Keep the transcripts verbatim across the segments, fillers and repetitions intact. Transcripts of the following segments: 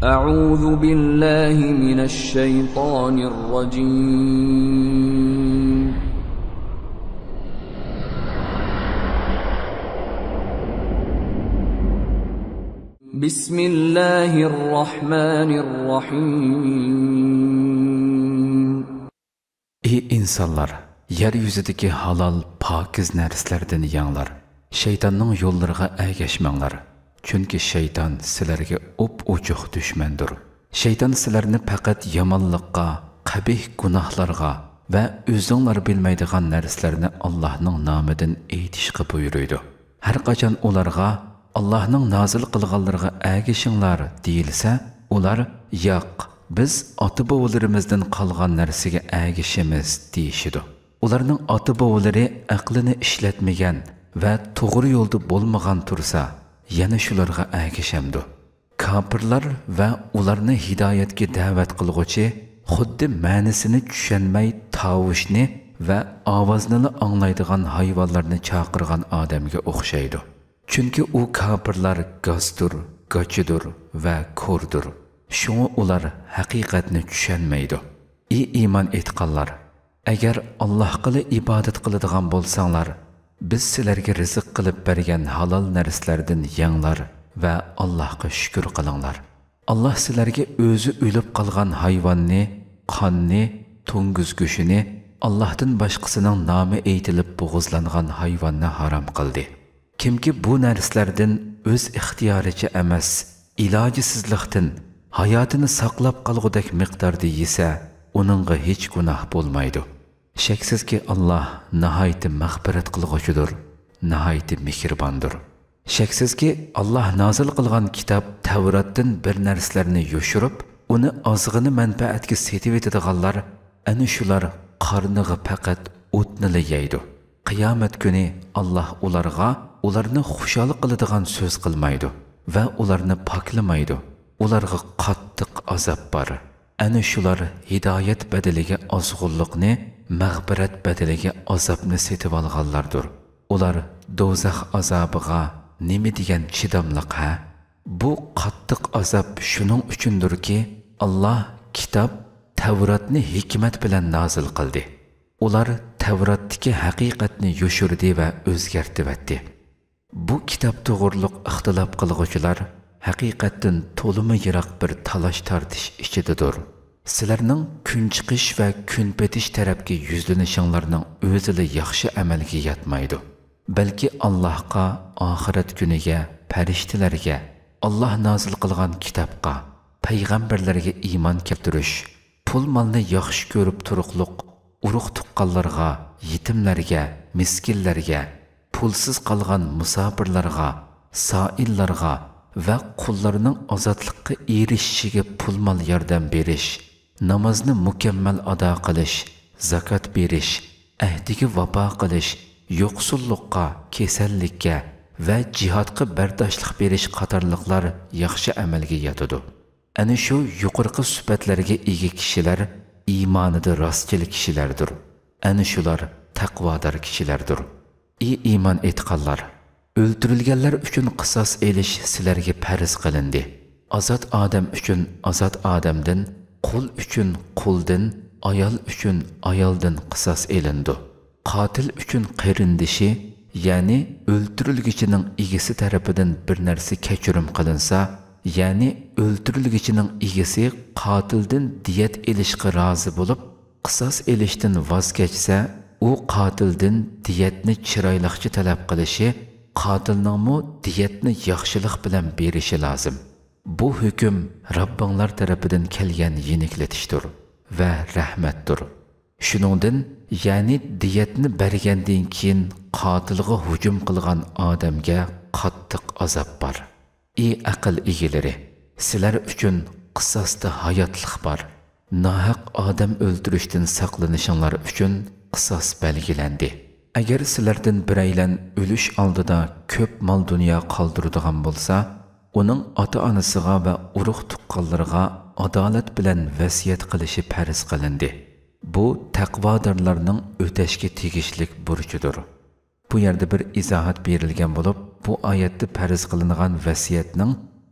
أعوذ بالله من الشيطان الرجيم بسم الله الرحمن الرحيم. Ey insanlar, yeryüzüdeki halal, pakiz narsalardan yanglar. Şeytanның yollarına ergeşmanglar. Çünkü şeytan sizlarga op-ochiq düşmandır. Şeytan sizlarni faqat yomonlikqa, qabih gunohlarga va o'zinglar bilmaydigan narsalarni Allohning nomidan aytishga buyuruydi. Har qachon ularga Allohning nozil qilganlariga ergeshinglar deyilsa, ular yo'q, biz ota-bovlarimizdan qolgan narsaga ergeshimiz deyishidi. Ularning ota-bovlari aqlini ishlatmagan va to'g'ri yo'lda bo'lmagan tursa, yana shularga ergeshamdi. Kafirlar va ularni hidoyatga da'vat qilguvchi xuddi ma'nisini tushunmay tovushni va ovozni anglaydigan hayvonlarni chaqirgan odamga o'xshaydi. Chunki u kafirlar g'astur, gochidur va ko'rdur. Shunga ular haqiqatni tushunmaydi. Ey iymon etganlar, agar Allohga ibodat qiladigan bo'lsanglar, biz sizlarga rizq qilib bergan halol narsalardan yanglar va Allohga shukr qilinglar. Alloh sizlarga o'zi o'lib qolgan hayvonni, qonni, to'ng'iz go'shini, Allohdan boshqasining nomi aytilib bo'g'izlangan hayvonni harom qildi. Kimki bu narsalardan o'z ixtiyoricha emas, ilojisizlikdan hayotini saqlab qolgudek miqdorda yesa, uningga hech gunoh bo'lmaydi. Shaksizki Alloh nihoyat mag'firat qilg'uchidir, nihoyat mehribondir. Shaksizki Alloh nozil qilgan kitob Tavratdan bir narsalarni yoshirib, uni ozg'ini manfaatga setib etadiganlar, ana shular qarniga faqat o'tni yeydi. Qiyomat kuni Alloh ularga ularni xushal qiladigan so'z qilmaydi va ularni poklamaydi. Ularga qattiq azob bor. Ana shular hidoyat badaliga ozg'unlikni, mag'firat badaliga azobni setib olganlardir. Ular do'zax azobiga nima degan chidamliq ha? Bu qattiq azob shuning uchundirki, Alloh kitob Tavratni hikmat bilan nozil qildi. Ular Tavratdagi haqiqatni yoshirdi va o'zgartirdi. Bu kitob to'g'riliq ixtilof qilguvchilar haqiqatdan to'limi yiroq bir talash tortish ichidadir. Sizlarning kun chiqish va kun betish tarafga yuzlanishinglarning o'zida yaxshi amalga yetmaydi. Balki Allohga, oxirat kuniga, farishtalarga, Alloh nozil qilgan kitobga, payg'ambarlarga iymon keltirish, pul molni yaxshi ko'rib turuqliq, urug' tuqqanlarga, yetimlarga, miskinlarga, pulsiz qolgan musofirlarga, soillarga va qullarning ozodlikqa erishishiga pul mol yordam berish, namozni mukammal ado qilish, zakot berish, ahdiga vafo qilish, yo'qsullikqa, kasallikka va jihodga bardoshlik berish qatorliqlar yaxshi amalga yetadi. Ana shu yuqorqi sifatlarga ega kishilar iymonida rostchil kishilardir. Ana shular taqvodor kishilardir. Ey iymon etganlar, o'ldirilganlar uchun qisos elish sizlarga farz qilindi. Ozod odam uchun ozod odamdan, qul uchun quldan, ayol uchun ayoldan qisos elindi. Qotil uchun qarindishi, ya'ni o'ldirilgichining egasi tarafidan bir narsa kechirim qilinsa, ya'ni o'ldirilgichining egasi qotildan diyat elishga rozi bo'lib, qisos elishdan voz kechsa, u qotildan diyatni chiroyliqcha talab qilishi, qotilningmi diyatni yaxshilik bilan berishi lozim. Bu hukm Rabbinglar tarafidan kelgan yeniklatishdir va rahmatdir. Shuningdan, ya'ni diyatni bergandan keyin qotilga hujum qilgan odamga qattiq azob bor. Ey aql egalari, sizlar uchun qisosda hayotlik bor. Nohaq odam o'ldirishdan saqlanishinglar uchun qisos belgilandi. Agar sizlardan biraylan o'lish oldida ko'p mol dunyo qoldiradigan bo'lsa, uning ota-onasiga va urug' tuqqanlarga adolat bilan vasiyat qilishi farz qilindi. Bu taqvodorlarning o'tashga tegishlik burchidir. Bu yerda bir izohat berilgan bo'lib, bu oyatda farz qilingan vasiyatning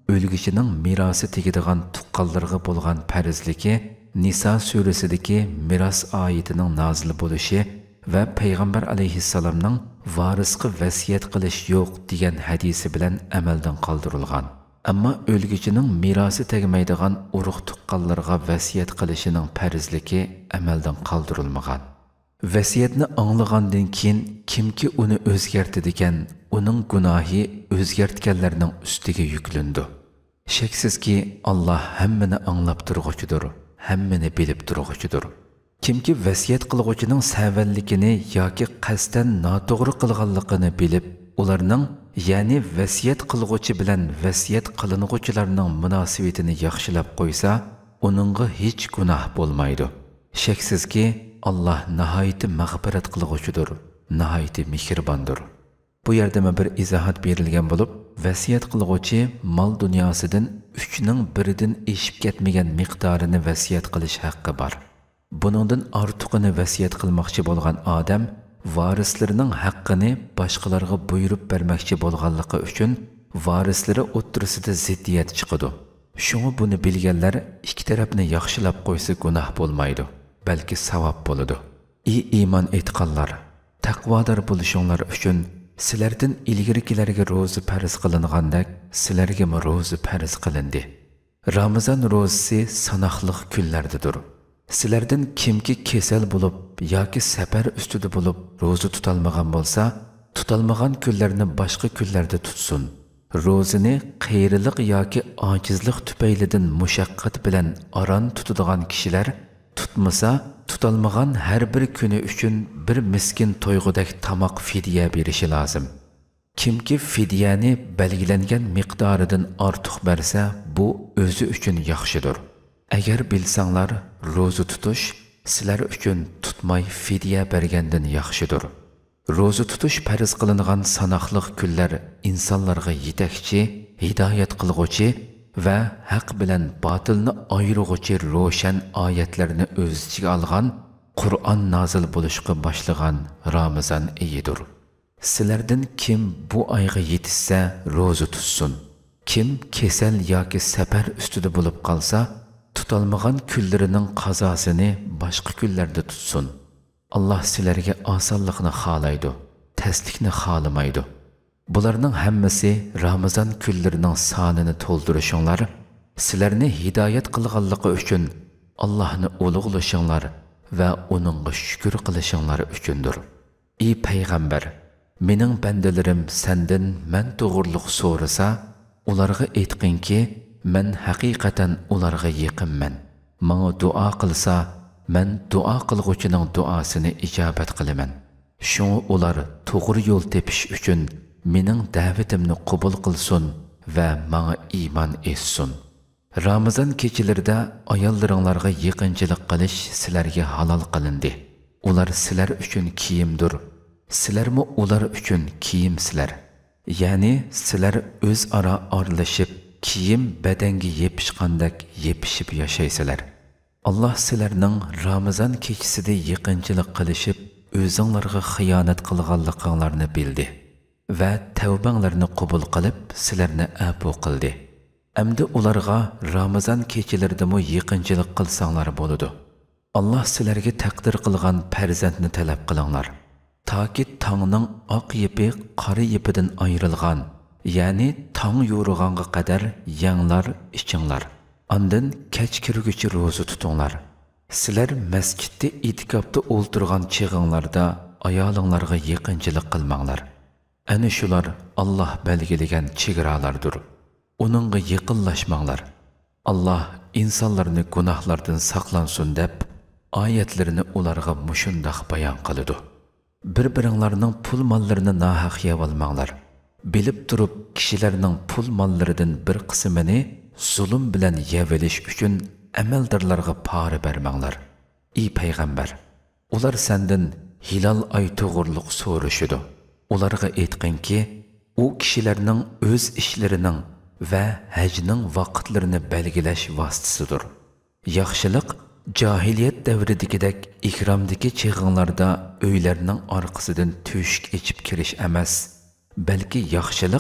o'lgüchining mirosi tegadigan tuqqanlarga bo'lgan farzligi Nisa surasidagi miros oyatining nozil bo'lishi va payg'ambar alayhissalomning varisga vasiyat qilish yo'q degan hadisi bilan amaldan qoldirilgan. Ammo o'lgüchining mirosi tegmaydigan urug' tuqqanlarga vasiyat qilishining farzligi amaldan qoldirilmagan. Vasiyatni anglagandan keyin kimki uni o'zgartirdigan, uning gunohi o'zgartganlarning ustiga yuklandi. Shaksizki Alloh hammani anglab turg'uchidir, hammani bilib turg'uchidir. Kimki vasiyat qilg'uchining savalligini yoki qasdan noto'g'ri qilganligini bilib, ularning, ya'ni vasiyat qilg'uchi bilan vasiyat qilinuvchilarning munosabatini yaxshilab qo'ysa, uningga hech gunoh bo'lmaydi. Shaksizki Allah nahayeti mag'firat qilg'uchidir, nahayeti mehribondir. Bu yerda bir izohat berilgan bo'lib, vasiyat qilg'uchi mol dunyosidan uchning biridan eshib ketmagan miqdorini vasiyat qilish haqqi bor. Buningdan ortiqini vasiyat qilmoqchi bo'lgan odam varislarining haqqini boshqalarga buyurib bermoqchi bo'lganligi uchun varislari o'ttirisida ziddiyat chiqadi. Shunga buni bilganlar ikki tarafni yaxshilab qo'ysa gunoh bo'lmaydi, balki savob bo'ladi. Ey iymon etganlar, taqvodor bo'lishinglar uchun sizlardan ilgarikilarga ro'za farz qilingandek sizlarga ham ro'za farz qilindi. Ramazon ro'zasi sanoqli kunlardadir. Sizlardan kimki kasal bo'lib yoki safar ustida bo'lib ro'za tutalmagan bo'lsa, tutalmagan kunlarni boshqa kunlarda tutsin. Ro'zini qiyrilik yoki ojizlik tufaylidan mushaqqat bilan aron tutadigan kishilar tutmasa, tutalmagan har bir kuni uchun bir miskin to'yg'udak tamoq fidya berishi lozim. Kimki fidyani belgilangan miqdoridan ortiq bersa, bu o'zi uchun yaxshidir. Agar bilsanglar, ro'za tutish sizlar uchun tutmay fidya bergandan yaxshidir. Ro'za tutish farz qilingan sanoqli kunlar insonlarga yetakchi, hidoyat qilg'uvchi va haq bilan botilni ayirg'uvchi ro'shan oyatlarni o'z ichiga olgan Qur'on nozil bo'lishga boshlagan Ramazon oyidir. Sizlardan kim bu oyga yetishsa ro'za tutsin. Kim kasal yoki safar ustida bo'lib qolsa, tutalmagan kunlarining qazosini boshqa kunlarda tutsin. Allah sizlarga osonlikni xohlaydi, taslikni xohlamaydi. Bularning hammasi Ramazon kunlarining sonini to'ldirishinglar, sizlarni hidoyat qilganligi uchun, Allohni ulug'lashinglar va uningga shukr qilishinglar uchundir. Ey payg'ambar, mening bandalarim sendan men to'g'riliq so'rasa, ularga aytqinki, men haqiqatan ularga yaqinman. Menga duo qilsa, men duo qilg'uchining duosini ijobat qilaman. Shunga ular to'g'ri yo'l tepish uchun mening da'vatimni qabul qilsin va menga iymon etsin. Ramazon kechalarida ayollaringlarga yaqinchilik qilish sizlarga halol qilindi. Ular sizlar uchun kiyimdir. Sizlarmi ular uchun kiyimsizlar. Ya'ni sizlar o'zaro aralashib, kiyim badanga yepishgandek yepishib yashaysizlar. Allah sizlarning Ramazon kechasida yaqinchilik qilishib, o'zinglarga xiyonat qilganliklaringizni bildi va tavbanglarni qabul qilib, sizlarni afv qildi. Endi ularga Ramazon kechalaridami yaqinchilik qilsanglar bo'ladi. Allah sizlarga taqdir qilgan farzandni talab qilinglar. Toki tongning oq ipi qora ipidan ayrilgan, ya'ni tong yo'rig'anga qadar yanglar ichinglar. Ondan kech kirguchi ro'za tutinglar. Sizlar masjidda itikofda o'ltirgan chig'inglarda ayolinglarga yaqinchilik qilmanglar. Ana shular Alloh belgilagan chegaralardir. Uningga yaqinlashmanglar. Alloh insonlarni gunohlardan saqlansin deb oyatlarini ularga mushundoq bayon qiladi. Bir-biringlarning pul mollarini nohaq yeb olmanglar. Bilib turib kishilarning pul mollaridan bir qismini zulm bilan yevilish uchun amaldorlarga pora bermanglar. Ey payg'ambar, ular sendan hilal oy to'g'riliq so'rashidi. Ularga aytqinki, u kishilarning o'z ishlarining va hajning vaqtlarini belgilash vositasidir. Yaxshilik jahiliyat davridagidek ikromdagi chig'inglarda uylarning orqasidan to'shik ichib kirish emas, balki yaxshilik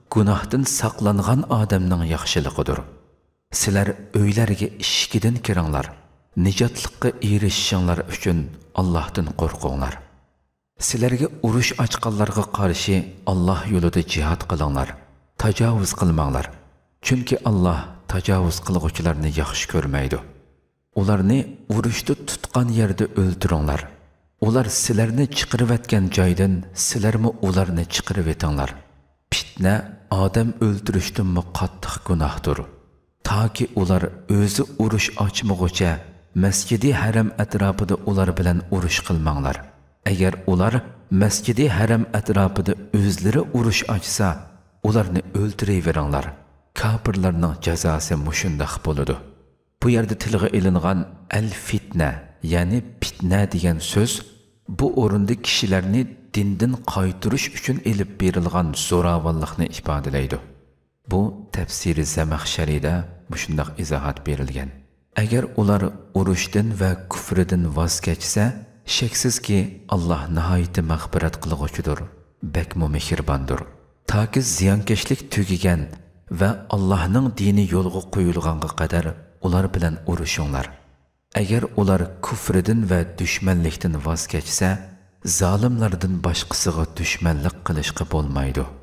gunohdan saqlangan odamning yaxshiligidir. Sizlar uylarga ishkidan kiringlar. Nijotlikqa erishishinglar uchun Allohdan qo'rqinglar. Sizlarga urush ochqanlarga qarshi Alloh yo'lida jihad qilinglar. Tajovuz qilmanglar. Chunki Alloh tajovuz qilguvchilarni yaxshi ko'rmaydi. Ularni urushda tutgan yerda o'ldiringlar. Ular sizlarni chiqarib etgan joydan sizlarmi ularni chiqarib etinglar. Fitna odam o'ldirishdan qattiq gunohdir. Toki ular o'zi urush ochmog'icha Masjidi Haram atrofida ular bilan urush qilmanglar. Agar ular Masjidi Haram atrofida o'zlari urush ochsa, ularni o'ldiravering. Kafirlarning jazosi mushundaq bo'ladi. Bu yerda tilga ilingan al-fitna, ya'ni fitna degan so'z bu o'rinda kishilarni dindan qaytarish uchun elib berilgan zo'ravonlikni ifodalaydi. Bu tafsiri Zamaxshariyda mushundaq izohat berilgan. Agar ular urushdan va kufridan voz kechsa, shaksizki Alloh nihoyatda mag'firat qilguvchidir, bakmo mehribondir. Toki ziyonkashlik tugigan va Allohning dini yo'lga qo'yilganga qadar ular bilan urushinglar. Agar ular kufridan va dushmanlikdan voz kechsa, zolimlardan boshqasiga dushmanlik qilishga bo'lmaydi.